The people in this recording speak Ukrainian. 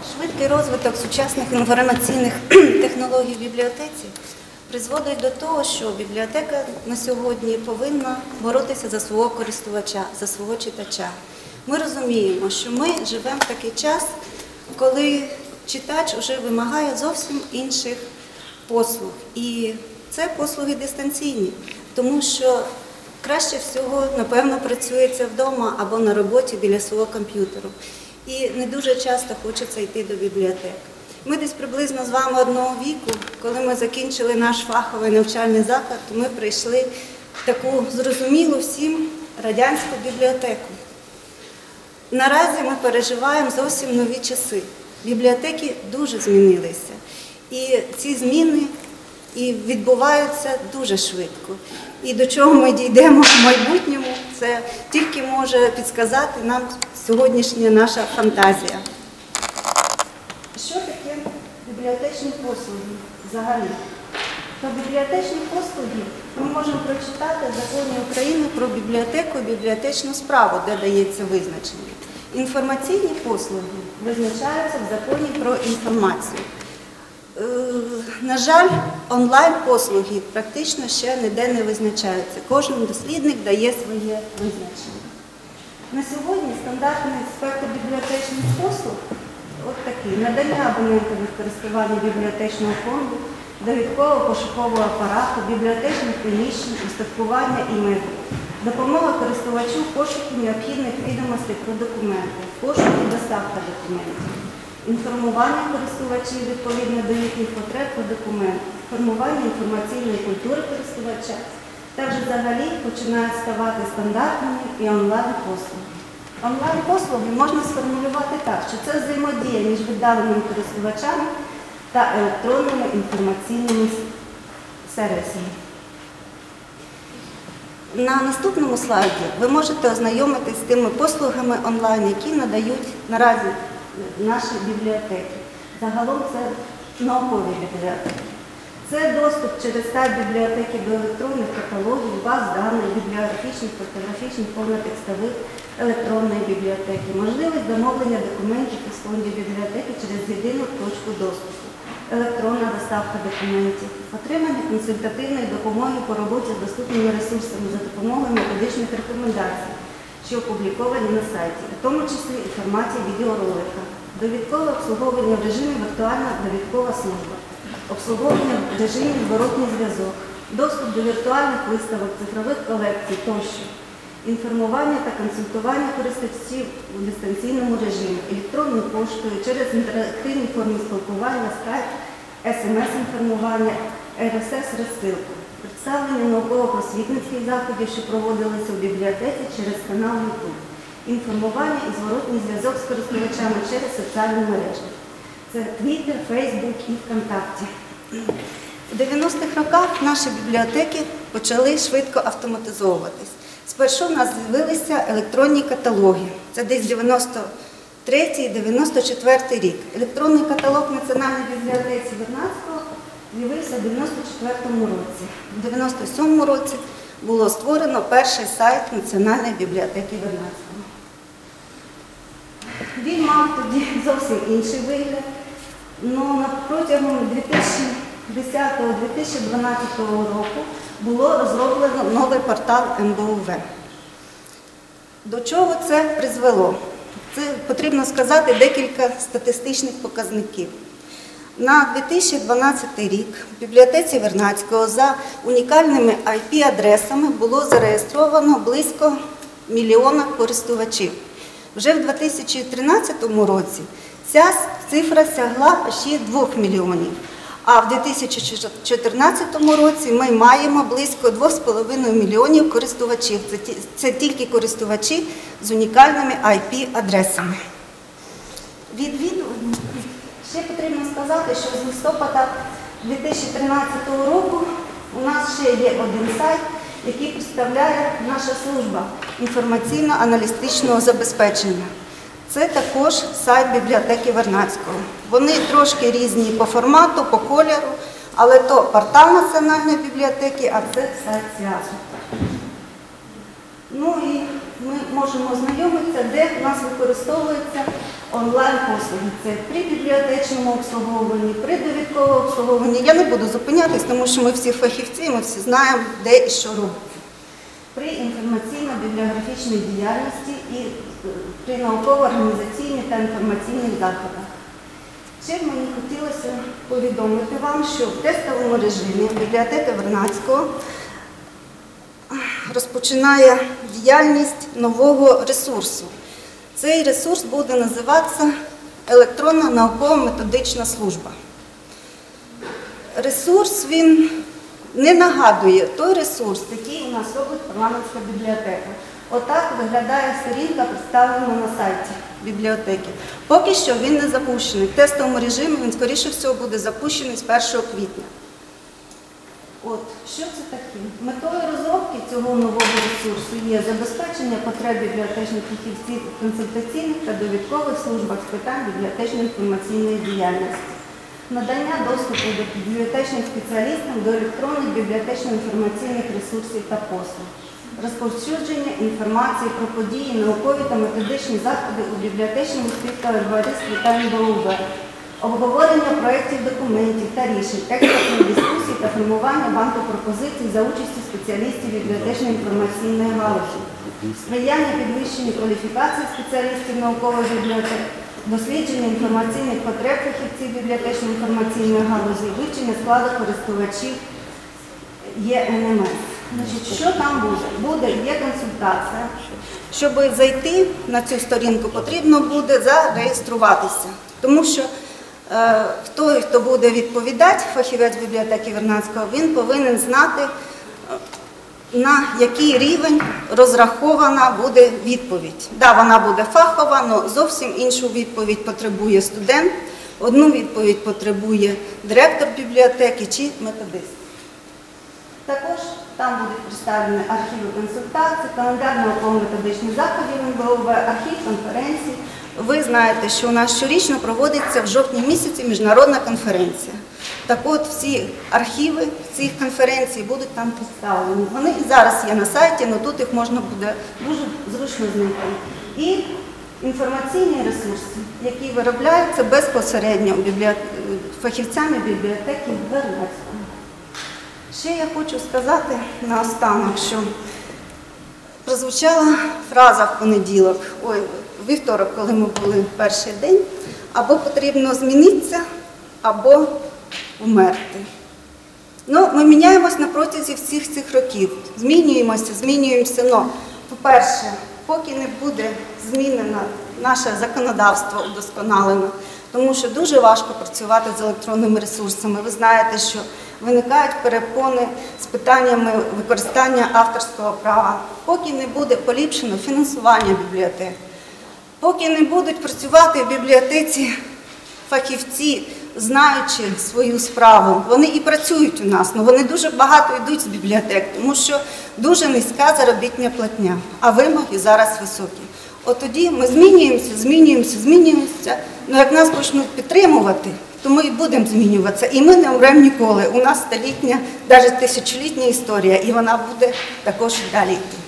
Швидкий розвиток сучасних інформаційних технологій в бібліотеці призводить до того, що бібліотека на сьогодні повинна боротися за свого користувача, за свого читача. Ми розуміємо, що ми живемо в такий час, коли читач вже вимагає зовсім інших послуг. І це послуги дистанційні, тому що краще всього, напевно, працюється вдома або на роботі біля свого комп'ютеру. І не дуже часто хочеться йти до бібліотек. Ми десь приблизно з вами одного віку, коли ми закінчили наш фаховий навчальний заклад, то ми прийшли в таку зрозумілу всім радянську бібліотеку. Наразі ми переживаємо зовсім нові часи. Бібліотеки дуже змінилися. І ці зміни відбуваються дуже швидко. І до чого ми дійдемо в майбутньому, це тільки може підсказати нам сьогоднішня наша фантазія. Що таке бібліотечні послуги взагалі? То бібліотечні послуги ми можемо прочитати в Законі України про бібліотеку і бібліотечну справу, де дається визначення. Інформаційні послуги визначаються в Законі про інформацію. На жаль, онлайн-послуги практично ще ніде не визначаються. Кожен дослідник дає своє визначення. На сьогодні стандартний спектр бібліотечних послуг от такий: надання абонентових користування бібліотечного фонду, довідково-пошукового апарату, бібліотечних приміщень, устаткування і медіа, допомога користувачу в пошуку необхідних відомостей про документи, пошук і доставка документів, інформування користувачів відповідно до їхніх потреб про документи, формування інформаційної культури користувача, також взагалі починають ставати стандартними і онлайн-послуги. Онлайн-послуги можна сформулювати так, що це взаємодія між віддаленими користувачами та електронними інформаційними сервісами. На наступному слайді ви можете ознайомитись з тими послугами онлайн, які надають наразі наші бібліотеки. Загалом це наукові бібліотеки. Це доступ через сайт бібліотеки до електронних каталогів, баз даних, бібліографічних, фотографічних, повнотекстових, електронної бібліотеки, можливість замовлення документів із фондів бібліотеки через єдину точку доступу, електронна доставка документів, отримання консультативної допомоги по роботі з доступними ресурсами за допомогою методичних рекомендацій, що опубліковані на сайті, в тому числі у форматі відеоролика, довідкове обслуговування в режимі віртуальна довідкова служба, обслуговування в режимі зворотній зв'язок, доступ до віртуальних виставок, цифрових колекцій тощо, інформування та консультування користувачів у дистанційному режимі, електронною поштою, через інтерактивні форми спілкування, скайп, смс-інформування, РСС-розсилку, представлення науково-просвітницьких заходів, що проводилися в бібліотеці через канал YouTube, інформування і зворотній зв'язок з користувачами через соціальні мережі. Це Twitter, Facebook і ВКонтакті. У 90-х роках наші бібліотеки почали швидко автоматизовуватись. Спершу у нас з'явилися електронні каталоги. Це десь 93-94 рік. Електронний каталог Національної бібліотеки Вернадського з'явився в 94-му році. У 97-му році було створено перший сайт Національної бібліотеки Вернадського. Він мав тоді зовсім інший вигляд, але протягом 2010-2012 року було розроблено новий портал НБУВ. До чого це призвело? Це потрібно сказати декілька статистичних показників. На 2012 рік в бібліотеці Вернадського за унікальними IP-адресами було зареєстровано близько 1 мільйона користувачів. Вже в 2013 році ця цифра сягла ще 2 мільйонів. А в 2014 році ми маємо близько 2,5 мільйонів користувачів. Це тільки користувачі з унікальними IP-адресами. Ще потрібно сказати, що з листопада 2013 року у нас ще є один сайт, який представляє наша служба інформаційно-аналітичного забезпечення. Це також сайт бібліотеки Вернадського. Вони трошки різні по формату, по кольору, але то портал Національної бібліотеки, а це сайт СІАЗу. Ну і ми можемо ознайомитися, де в нас використовуються онлайн-послуги. Це при бібліотечному обслуговуванні, при довідковому обслуговуванні. Я не буду зупинятись, тому що ми всі фахівці, ми всі знаємо, де і що робити. При інформаційно-бібліографічній діяльності і при науково-організаційних та інформаційних заходах. Ще б мені хотілося повідомити вам, що в тестовому режимі бібліотека Вернадського розпочинає діяльність нового ресурсу. Цей ресурс буде називатися електронна науково-методична служба. Ресурс, він не нагадує той ресурс, який у нас робить парламентська бібліотека. Отак виглядає сторінка, представлена на сайті бібліотеки. Поки що він не запущений. В тестовому режимі він, скоріше всього, буде запущений з 1 квітня. От, що це таке? Метою розробки цього нового ресурсу є забезпечення потреб бібліотечних фахівців у консультаційних та довідкових службах з питань бібліотечно-інформаційної діяльності, надання доступу до бібліотечним спеціалістам до електронних бібліотечно-інформаційних ресурсів та послуг, розповсюдження інформації про події, наукові та методичні заходи у бібліотечному співтоваристві та НБУВ, обговорення проєктів документів та рішень, експертних дискусій та формування банку пропозицій за участю спеціалістів бібліотечно-інформаційної галузі, сприяння підвищенню кваліфікації спеціалістів наукових бібліотек, дослідження інформаційних потреб фахівців бібліотечно-інформаційної галузі, вивчення складу користувачів ЄНМС. Значить, що там буде? Буде, є консультація. Щоб зайти на цю сторінку, потрібно буде зареєструватися. Тому що той, хто буде відповідати, фахівець бібліотеки Вернадського, він повинен знати, на який рівень розрахована буде відповідь. Так, вона буде фахова, але зовсім іншу відповідь потребує студент, одну відповідь потребує директор бібліотеки чи методист. Також там будуть представлені архіви консультацій, календар науково-методичних заходів НБУВ, архів конференцій. Ви знаєте, що у нас щорічно проводиться в жовтні місяці міжнародна конференція. Так от всі архіви цих конференцій будуть там представлені. Вони і зараз є на сайті, але тут їх можна буде дуже зручно знайти. І інформаційні ресурси, які виробляються безпосередньо фахівцями бібліотеки Вернадського. Ще я хочу сказати наостанок, що прозвучала фраза в понеділок, у вівторок, коли ми були перший день, або потрібно змінитися, або вмерти. Ну, ми міняємось на протязі всіх цих років. Змінюємося, але, по-перше, поки не буде змінено наше законодавство удосконалено, тому що дуже важко працювати з електронними ресурсами. Ви знаєте, що виникають перепони з питаннями використання авторського права. Поки не буде поліпшено фінансування бібліотек, поки не будуть працювати в бібліотеці фахівці, знаючи свою справу, вони і працюють у нас, але вони дуже багато йдуть з бібліотек, тому що дуже низька заробітна платня, а вимоги зараз високі. От тоді ми змінюємося, але як нас почнуть підтримувати, то ми і будемо змінюватися. І ми не умремо ніколи. У нас столітня, навіть тисячолітня історія, і вона буде також далі йти.